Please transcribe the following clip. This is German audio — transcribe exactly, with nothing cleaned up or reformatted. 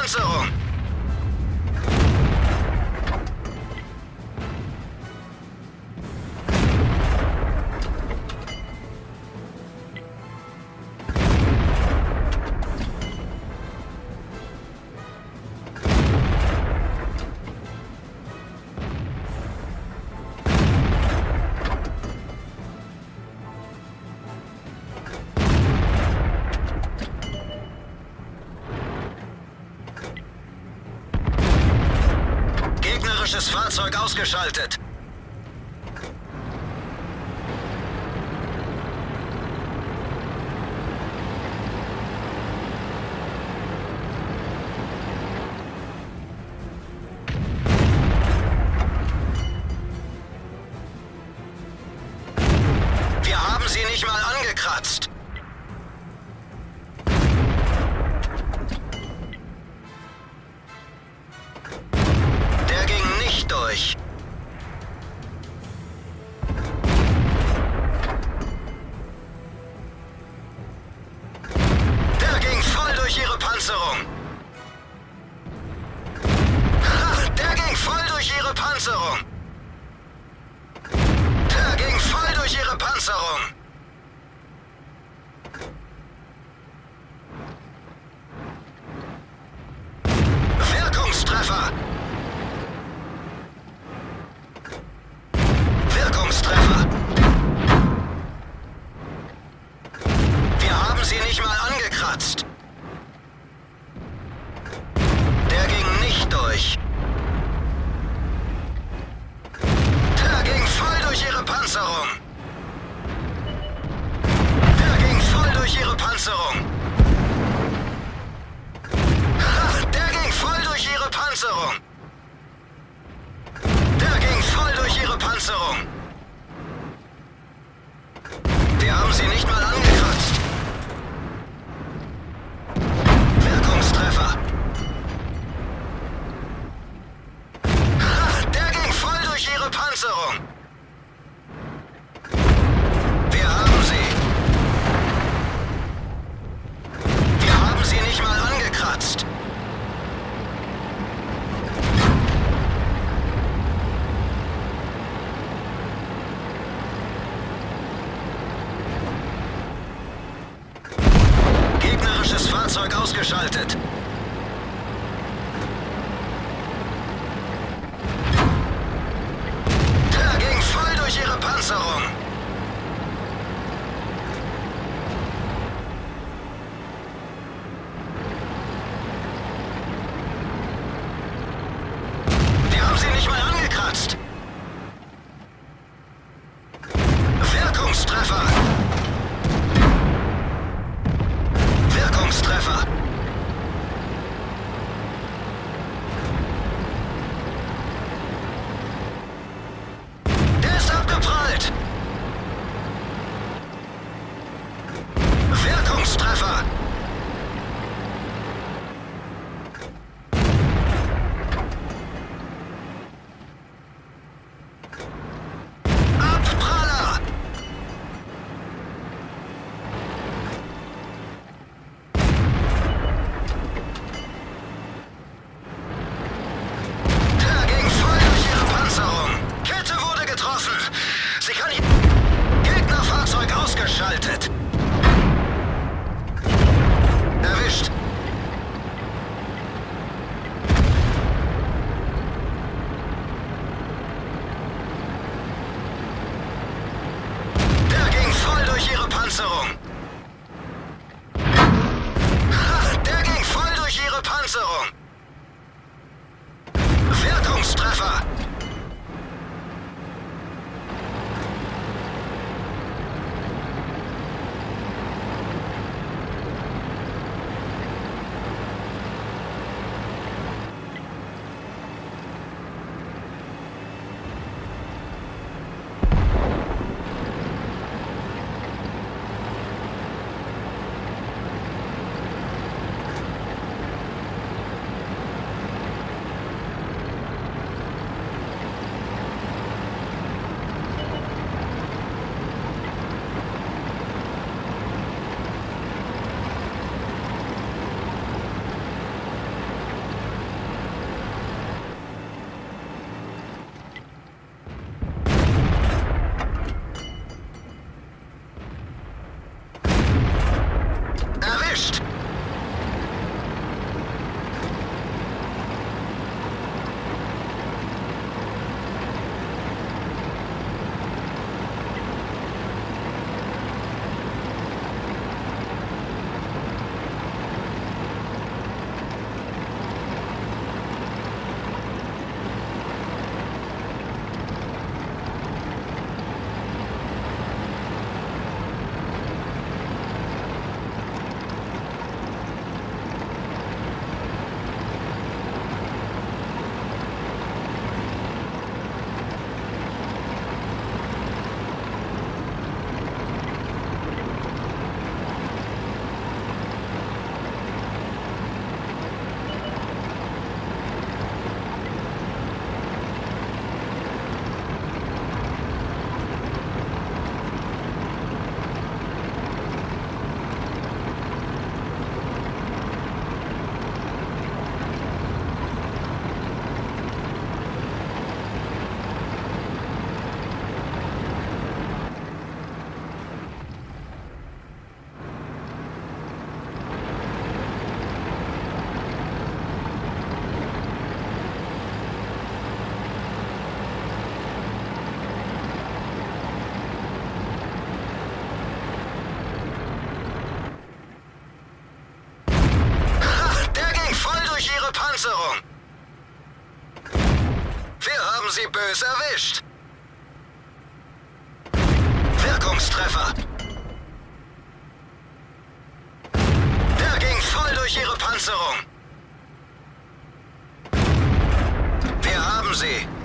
Panzerung! Gegnerisches Fahrzeug ausgeschaltet. Wir haben sie nicht mal angekratzt. Durch. Der ging voll durch ihre Panzerung. Der ging voll durch ihre Panzerung. Der ging voll durch ihre Panzerung. Wirkungstreffer. Wirkungstreffer. Wir haben sie nicht mal angekratzt. Der ging nicht durch. Der ging voll durch ihre Panzerung. Der ging voll durch ihre Panzerung. Der ging voll durch ihre Panzerung. Der ging voll durch ihre Panzerung. Wir haben sie nicht mal angekratzt. Wirkungstreffer. Der ging voll durch ihre Panzerung. Wir haben sie. Wir haben sie nicht mal angekratzt. Gegnerisches Fahrzeug ausgeschaltet. Der ging voll durch ihre Panzerung. Wir haben sie nicht mal angekratzt. Wirkungstreffer. Wirkungstreffer. sie bös erwischt. Wirkungstreffer. Der ging voll durch ihre Panzerung. Wir haben sie.